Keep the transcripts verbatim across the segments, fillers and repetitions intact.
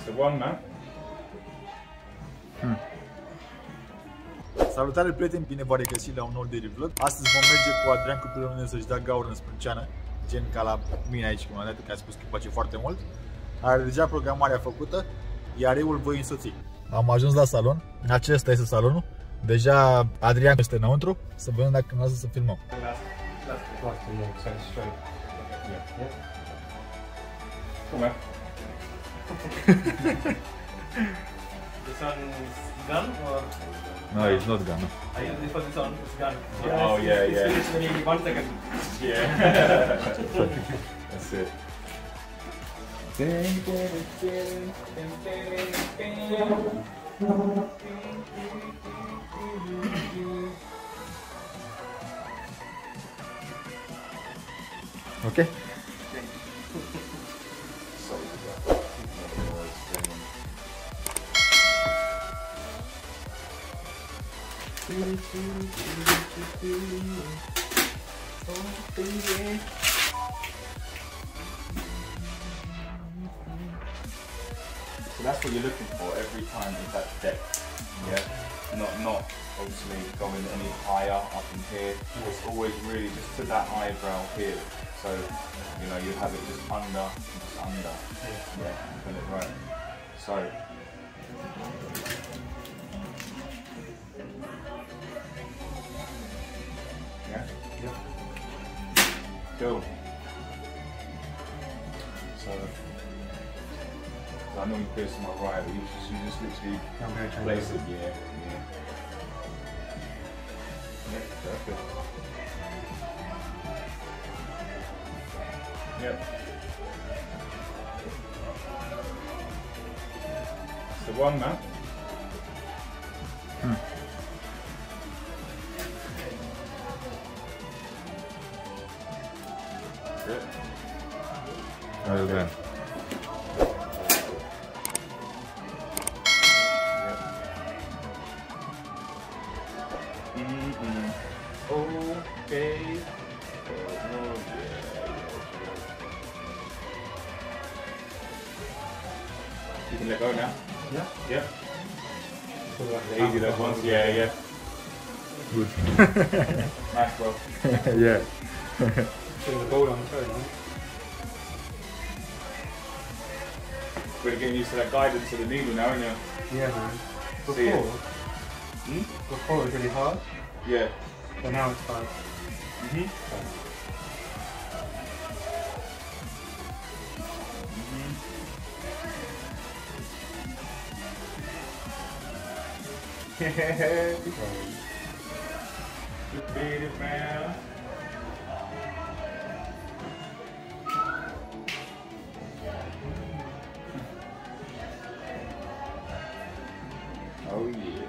The one, man. Hmm. Salutare prieteni, bine v-am regăsit la un nou daily vlog. Astăzi vom merge cu Adrian copilul meu să-și dea gaură în sprânceană, gen ca la mine aici, cum am dat, că a spus că îi place foarte mult. Are deja programarea făcută, iar eu îl voi însoți. Am ajuns la salon, acesta este salonul. Deja Adrian este înăuntru, să vedem dacă ne lasă să filmăm. Come on. This one's gun or? No, it's not gone. I usually put this on, it's gun. Oh, yeah, it's yeah. finished when you one second. Yeah. That's it. Ok? So that's what you're looking for every time is that depth. Yeah. Not not obviously going any higher up in here. It's always really just to that eyebrow here. So you know you have it just under, just under. Yeah. Put it right. So. Yeah. Yep. Cool. So. I normally put this to my right, but you just, you just literally place it, yeah, yeah. Yeah, perfect. Yep. That's the one, man. Hmm. Good. Well done. Mm-hmm. Okay. Oh, yeah. You can let go now. Yeah. Yeah. The easy those ones. Yeah, yeah. Good. Nice, bro. Yeah. Putting the ball on the phone, huh? We're getting used to that guidance of the needle now, aren't you? Yeah, man. See ya. Before, Hmm? before it was really hard, Yeah. but now it's fine. Mm-hmm. Yeah. You beat it, man. Oh yeah.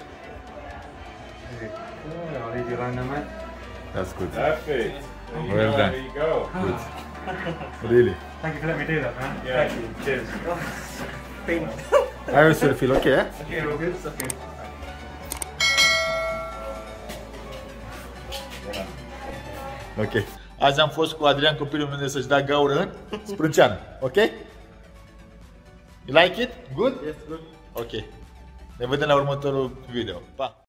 Okay, cool. I'll leave you alone now, mate. That's good. Perfect. There you Well go. done. There you go. Good. Really. Thank you for letting me do that, man. Yeah. Thank you. Cheers. Pain. I also feel okay, eh? Okay, all good? Okay. Yeah. Ok. Azi am fost cu Adrian copilul meu să-și dea gaură în sprânceană. Ok? You like it? Good? Yes, good. Ok. Ne vedem la următorul video. Pa!